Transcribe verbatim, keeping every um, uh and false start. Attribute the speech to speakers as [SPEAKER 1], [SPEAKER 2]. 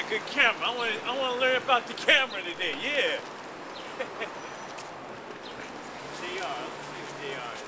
[SPEAKER 1] a good camera. I want to I want to learn about the camera today. Yeah. J R. Let's see what J R is.